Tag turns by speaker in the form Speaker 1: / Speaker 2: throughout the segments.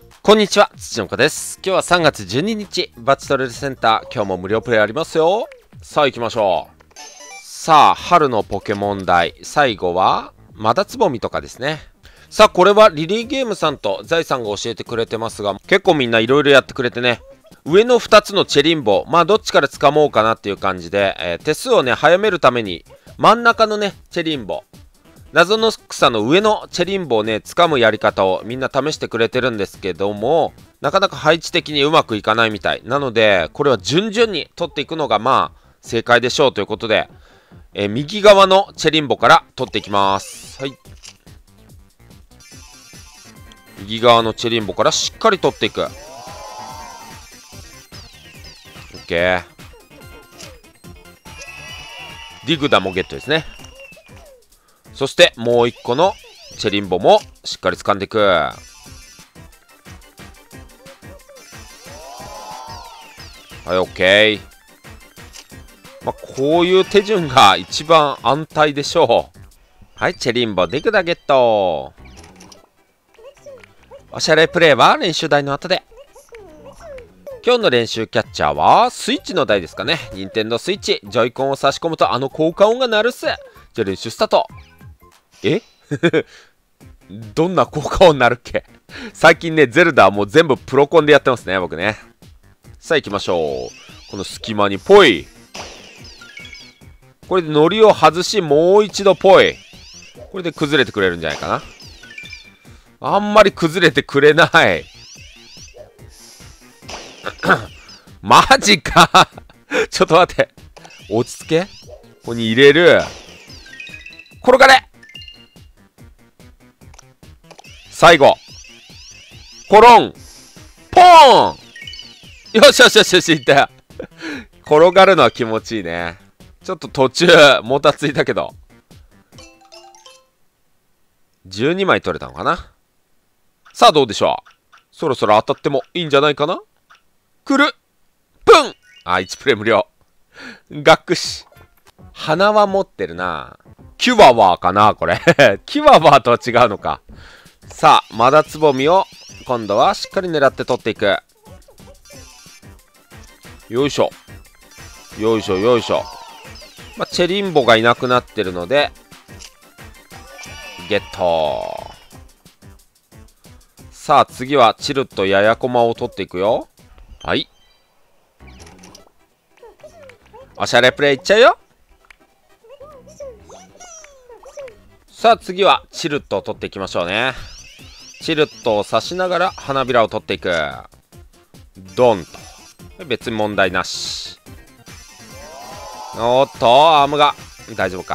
Speaker 1: こんにちは、土の子です。今日は3月12日、バチトレルセンター、今日も無料プレイありますよ。さあ行きましょう。さあ、春のポケモン台、最後は、まだつぼみとかですね。さあ、これはリリーゲームさんと財さんが教えてくれてますが、結構みんないろいろやってくれてね、上の2つのチェリンボ、まあどっちから掴もうかなっていう感じで、手数をね、早めるために、真ん中のね、チェリンボ、謎の草の上のチェリンボをね、掴むやり方をみんな試してくれてるんですけども、なかなか配置的にうまくいかないみたい。なので、これは順々に取っていくのがまあ、正解でしょうということで、右側のチェリンボから取っていきます。はい。右側のチェリンボからしっかり取っていく。OK。ディグダもゲットですね。そしてもう一個のチェリンボもしっかり掴んでいく。はい、OK。まあ、こういう手順が一番安泰でしょう。はい、チェリンボ、ディグダゲット。おしゃれプレイは練習台の後で。今日の練習キャッチャーはスイッチの台ですかね。任天堂スイッチ、ジョイコンを差し込むとあの効果音が鳴るっす。じゃあ練習スタート。どんな効果音になるっけ。最近ね、ゼルダはもう全部プロコンでやってますね、僕ね。さあ行きましょう。この隙間にポイ。これでノリを外し、もう一度ポイ。これで崩れてくれるんじゃないかな。あんまり崩れてくれない。マジか。ちょっと待って。落ち着け。ここに入れる。転がれ。最後。コロン。ポーン。よしよしよしよし、いったよ。転がるのは気持ちいいね。ちょっと途中、もたついたけど。12枚取れたのかな。さあどうでしょう。そろそろ当たってもいいんじゃないかな。来る。プン。あ、1プレイ無料。学士。鼻は持ってるな。キュワワーかなこれ。キュワワーとは違うのか。さあ、まだつぼみを今度はしっかり狙って取っていく。よいしょ。よいしょよいしょ。まあ、チェリンボがいなくなってるので、ゲット。さあ、次はチルとヤヤコマを取っていくよ。はい。おしゃれプレイいっちゃうよ。さあ、次はチルットを取っていきましょうね。チルットを刺しながら花びらを取っていく。ドンと。別に問題なし。おっと、アームが大丈夫か。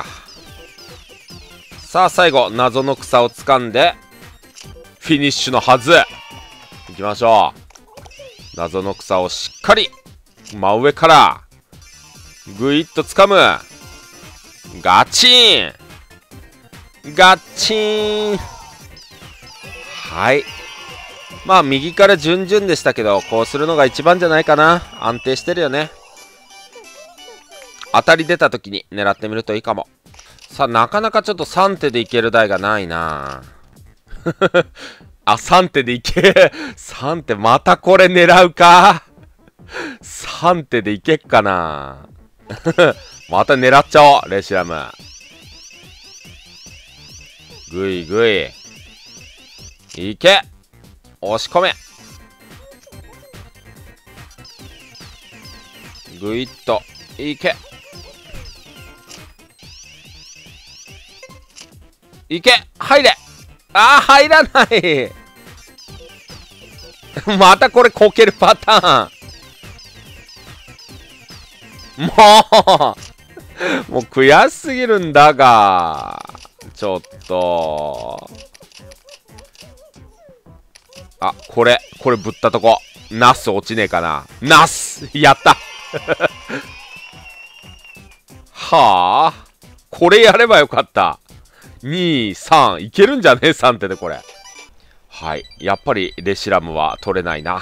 Speaker 1: さあ、最後、謎の草を掴んで、フィニッシュのはず。行きましょう。謎の草をしっかり、真上から、ぐいっと掴む。ガチンガチン。はい。まあ、右から順々でしたけど、こうするのが一番じゃないかな。安定してるよね。当たり出た時に狙ってみるといいかも。さあ、なかなかちょっと3手でいける台がないな。あ、3手でいける。3手、またこれ狙うか。3手でいけっかな。また狙っちゃおう、レシラム。ぐいぐい。いけ。押し込め。ぐいっと。いけ。いけ。入れ。あー、入らない。またこれこけるパターン。もう悔しすぎるんだが。ちょっと。あ、これぶったとこ。ナス落ちねえかな。ナスやったはあ。これやればよかった。2、3。いけるんじゃねえ ?3 手でこれ。はい。やっぱりレシラムは取れないな。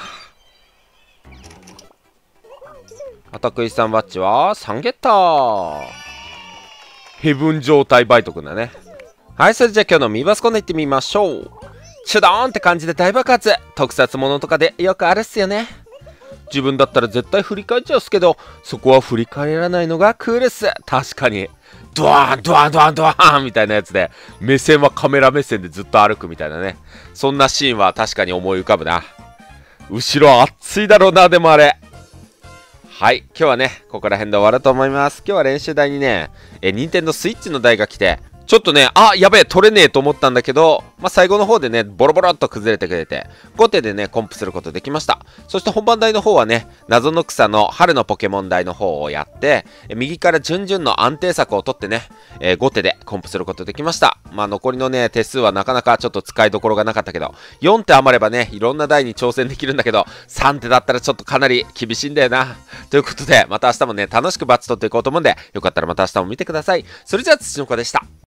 Speaker 1: アタクイさんバッジは3ゲット。ヘブン状態バイトくんだね。はい、それじゃあ今日のミバスコンで行ってみましょう。 チュドーンって感じで大爆発。特撮ものとかでよくあるっすよね。自分だったら絶対振り返っちゃうっすけど、そこは振り返らないのがクールっす。確かに。ドワーンドワーンドワーンドワーンみたいなやつで、目線はカメラ目線でずっと歩くみたいなね。そんなシーンは確かに思い浮かぶな。後ろ暑いだろうな、でもあれ。はい、今日はね、ここら辺で終わると思います。今日は練習台にね、任天堂スイッチの台が来て、ちょっとね、やべえ、取れねえと思ったんだけど、最後の方でね、ボロボロっと崩れてくれて、5手でね、コンプすることできました。そして本番台の方はね、謎の草の春のポケモン台の方をやって、右から順々の安定策を取ってね、5手でコンプすることできました。残りのね、手数はなかなかちょっと使いどころがなかったけど、4手余ればね、いろんな台に挑戦できるんだけど、3手だったらちょっとかなり厳しいんだよな。ということで、また明日もね、楽しくバツ取っていこうと思うんで、よかったらまた明日も見てください。それじゃあ、土の子でした。